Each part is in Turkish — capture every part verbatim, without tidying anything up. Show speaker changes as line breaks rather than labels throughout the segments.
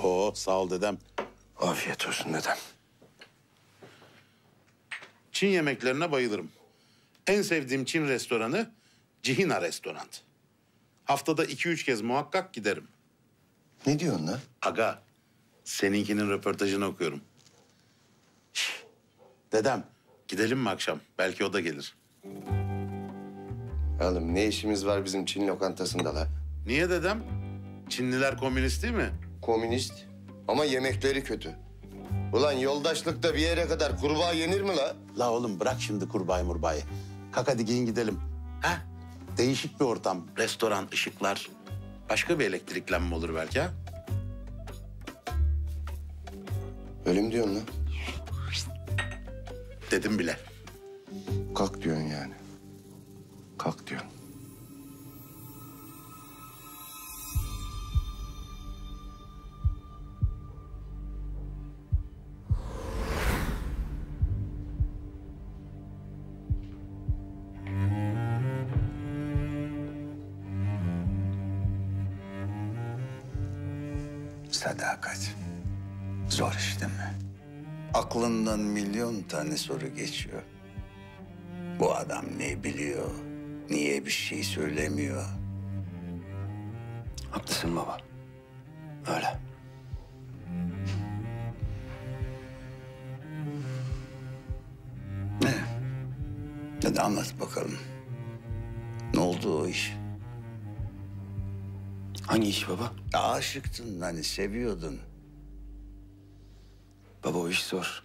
Oo, sağ ol dedem.
Afiyet olsun dedem.
Çin yemeklerine bayılırım. En sevdiğim Çin restoranı Cihina Restoran. Haftada iki üç kez muhakkak giderim.
Ne diyorsun lan?
Aga, seninkinin röportajını okuyorum. Şişt, dedem, gidelim mi akşam? Belki o da gelir.
Oğlum ne işimiz var bizim Çin lokantasında la?
Niye dedem? Çinliler komünist değil mi?
Komünist ama yemekleri kötü. Ulan yoldaşlıkta bir yere kadar kurbağa yenir mi la?
La oğlum bırak şimdi kurbağayı murbağayı. Kalk hadi giyin gidelim. Ha? Değişik bir ortam. Restoran, ışıklar. Başka bir elektriklenme olur belki ha?
Öyle mi diyorsun lan?
Dedim bile.
Kalk diyorsun yani. Kalk diyorsun.
Sadakat. Zor iş değil mi? Aklından milyon tane soru geçiyor. Bu adam ne biliyor? Niye bir şey söylemiyor?
Haklısın baba. Öyle.
Ne? Hadi anlat bakalım. Ne oldu o iş?
Hangi iş baba?
Aşıktın hani seviyordun.
Baba o iş zor.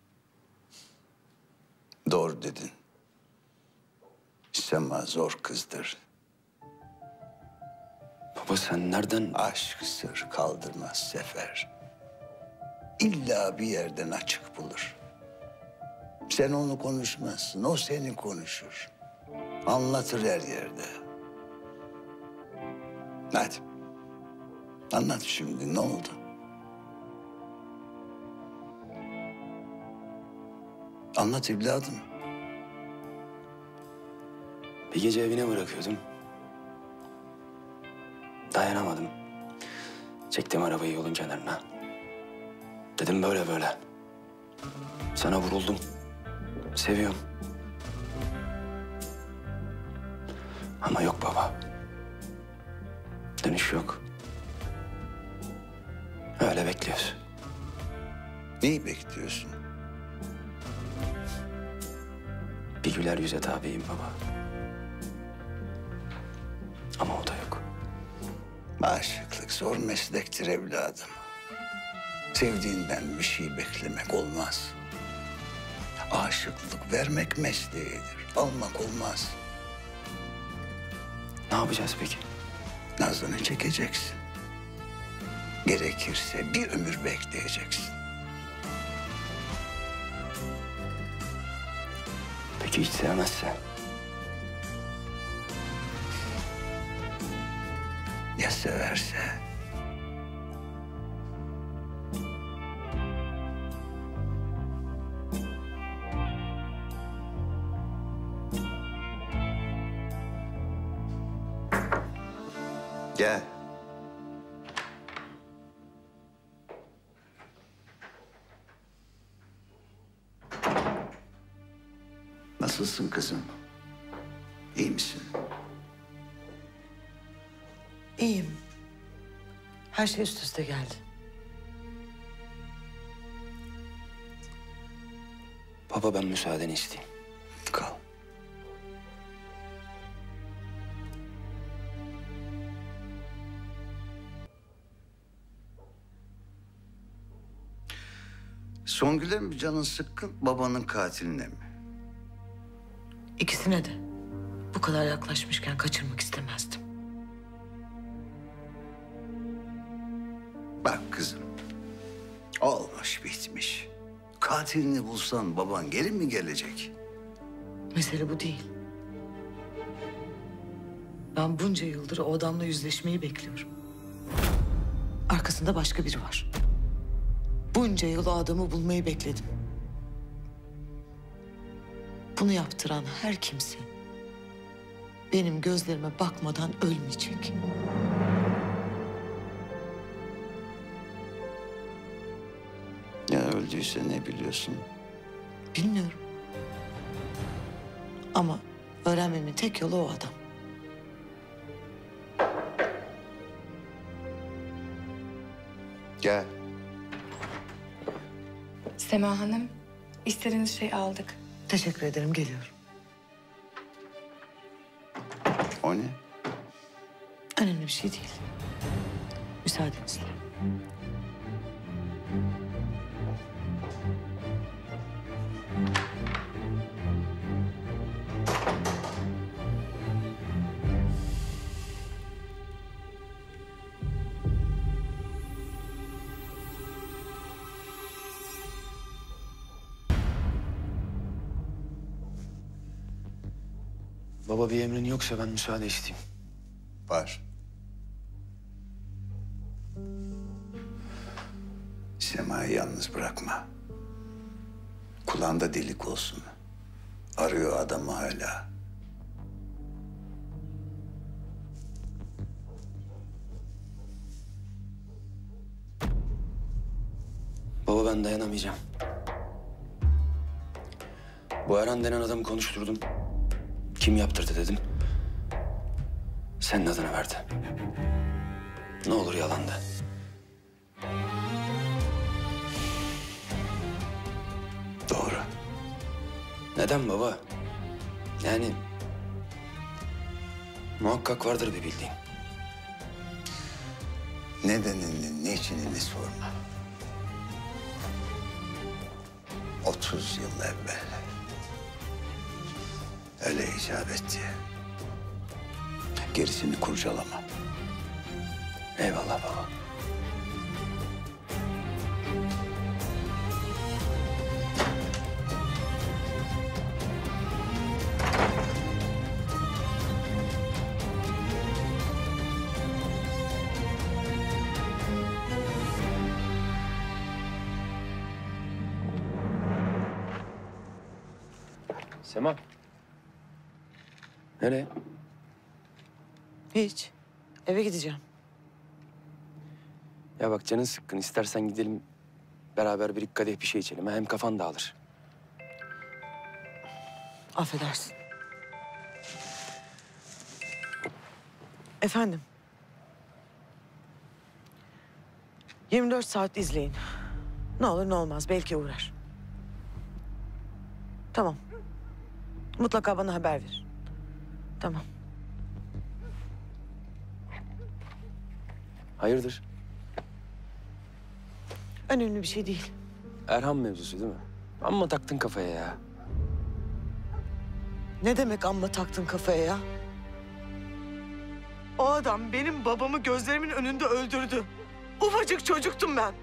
Doğru dedin. Sema zor kızdır.
Baba sen nereden...
Aşk sır kaldırmaz Sefer. İlla bir yerden açık bulur. Sen onu konuşmazsın, o seni konuşur. Anlatır her yerde. Hadi. Anlat şimdi, ne oldu? Anlat evladım.
Bir gece evine bırakıyordum. Dayanamadım. Çektim arabayı yolun kenarına. Dedim böyle böyle. Sana vuruldum. Seviyorum. Ama yok baba. Dönüş yok. Öyle bekliyoruz.
Neyi bekliyorsun?
Bir güler yüze tabiyim baba. Ama o da yok.
Aşıklık zor meslektir evladım. Sevdiğinden bir şey beklemek olmaz. Aşıklık vermek mesleğidir, almak olmaz.
Ne yapacağız peki?
Nazını çekeceksin. Gerekirse bir ömür bekleyeceksin.
Peki hiç sevmezse?
Ya severse? Gel. Nasılsın kızım? İyi misin?
İyiyim. Her şey üst üste geldi.
Baba ben müsaadeni isteyeyim.
Kal. Songül'e mi canın sıkkın, babanın katiline mi?
İkisine de. Bu kadar yaklaşmışken kaçırmak istemezdim.
Bak kızım, olmuş bitmiş. Katilini bulsan baban geri mi gelecek?
Mesele bu değil. Ben bunca yıldır o adamla yüzleşmeyi bekliyorum. Arkasında başka biri var. Bunca yıl o adamı bulmayı bekledim. Bunu yaptıran her kimse benim gözlerime bakmadan ölmeyecek.
öldürdüyse ne biliyorsun?
Bilmiyorum. Ama öğrenmemin tek yolu o adam.
Gel.
Sema Hanım, istediğiniz şeyi aldık.
Teşekkür ederim, geliyorum.
O ne?
Önemli bir şey değil. Müsaadenizle.
Baba bir emrin yoksa ben müsaade isteyeyim.
Var. Sema'yı yalnız bırakma. Kulağında delik olsun. Arıyor adamı hala.
Baba ben dayanamayacağım. Bu Erhan denen adamı konuşturdum. Kim yaptırdı dedim. Senin adını verdi. Ne olur yalan de.
Doğru.
Neden baba? Yani muhakkak vardır bir bildiğin.
Nedenini, niçinini sorma. Otuz yıl evvel. Öyle icap etti. Gerisini kurcalama.
Eyvallah baba. Sema. Nereye?
Hiç. Eve gideceğim.
Ya bak canın sıkkın. İstersen gidelim beraber bir iki kadeh bir şey içelim. Hem kafan dağılır.
Affedersin. Efendim. yirmi dört saat izleyin. Ne olur ne olmaz. Belki uğrar. Tamam. Mutlaka bana haber ver. Tamam.
Hayırdır?
Önemli bir şey değil.
Erhan mevzusu değil mi? Amma taktın kafaya ya.
Ne demek amma taktın kafaya ya? O adam benim babamı gözlerimin önünde öldürdü. Ufacık çocuktum ben.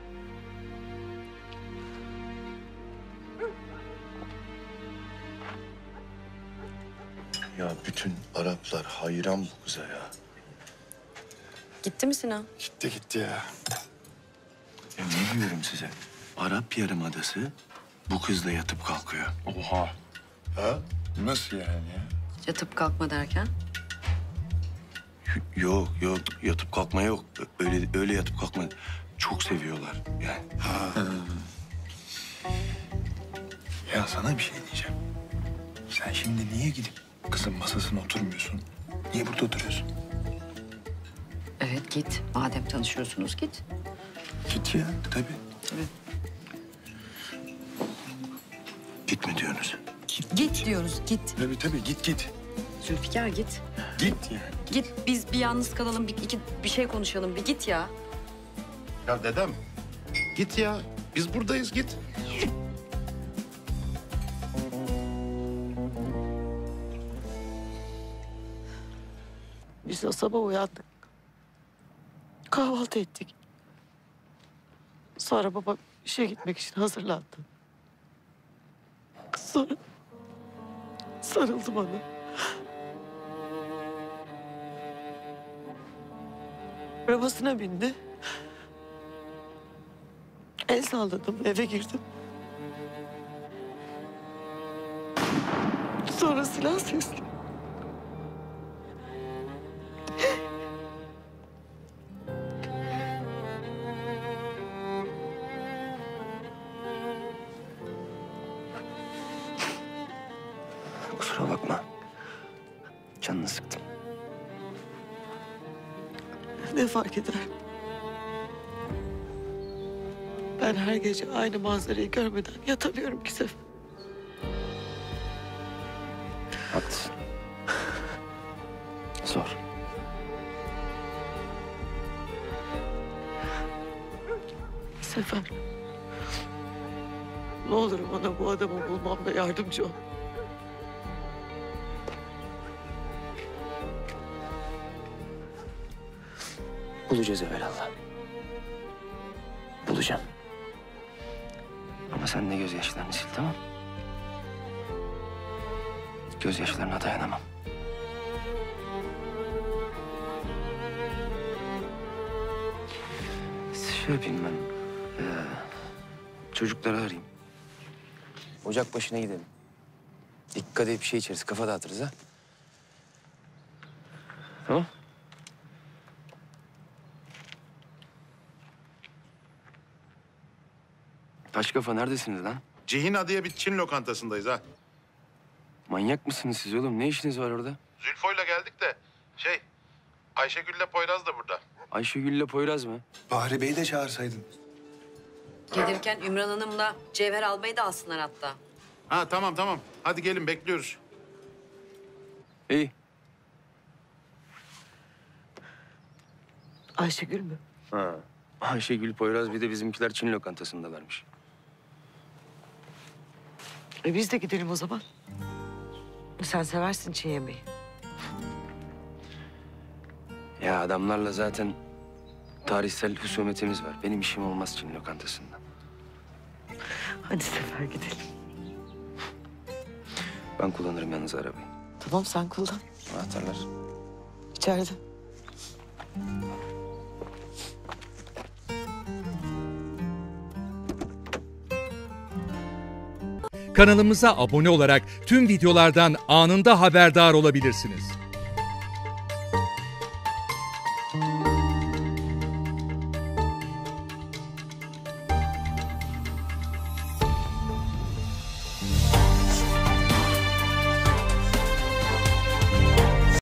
Ya bütün Araplar hayran bu kıza ya.
Gitti mi Sinan?
Gitti gitti ya. Ya ne diyorum size? Arap Yarımadası bu kızla yatıp kalkıyor. Oha. Ha? Nasıl yani ya?
Yatıp kalkma derken?
Y- Yok yok yatıp kalkma yok. Ö- Öyle öyle yatıp kalkma. Çok seviyorlar yani.
Ya sana bir şey diyeceğim. Sen şimdi niye gidip kızın masasına oturmuyorsun? Niye burada oturuyorsun?
Evet git. Madem tanışıyorsunuz git.
Git ya tabii.
Tabii.
Git mi diyorsunuz?
Git diyoruz git.
Tabii tabii git git.
Zülfikar git.
Git yani.
Git biz bir yalnız kalalım bir, iki, bir şey konuşalım bir git ya.
Ya dedem git ya. Biz buradayız git.
Biz o sabah uyandık. Kahvaltı ettik. Sonra baba işe gitmek için hazırlandı. Sonra sarıldı bana. Arabasına bindi. El salladım, eve girdim. Sonra silah sesli.
Kusura bakma. Canını sıktım.
Ne fark eder? Ben her gece aynı manzarayı görmeden yatamıyorum ki Sefer.
Haklısın. Zor.
Sefer. Ne olur bana bu adamı bulmamda yardımcı ol.
Bulacağız evvelallah. Bulacağım. Ama sen de gözyaşlarını sil, tamam? Gözyaşlarına dayanamam. Şey yapayım ben. Ee, çocukları arayayım. Ocak başına gidelim. Dikkat edip bir şey içeriz. Kafa dağıtırız ha. Tamam. Taş kafa neredesiniz lan?
Cihina diye bir Çin lokantasındayız ha.
Manyak mısınız siz oğlum? Ne işiniz var orada?
Zülfo'yla geldik de şey Ayşegül'le Poyraz da burada.
Ayşegül'le Poyraz mı?
Bahri Bey'i de çağırsaydın.
Gelirken Ümran Hanım'la Cevher albayı da alsınlar hatta.
Ha tamam tamam. Hadi gelin bekliyoruz.
İyi.
Ayşegül mü?
Ha. Ayşegül, Poyraz bir de bizimkiler Çin lokantasındalarmış.
E biz de gidelim o zaman. Sen seversin Çin yemeği.
Ya adamlarla zaten tarihsel husumetimiz var. Benim işim olmaz Çin lokantasında.
Hadi Sefer gidelim.
Ben kullanırım yalnız arabayı.
Tamam sen kullan.
Anahtarlar.
İçeride.
Kanalımıza abone olarak tüm videolardan anında haberdar olabilirsiniz.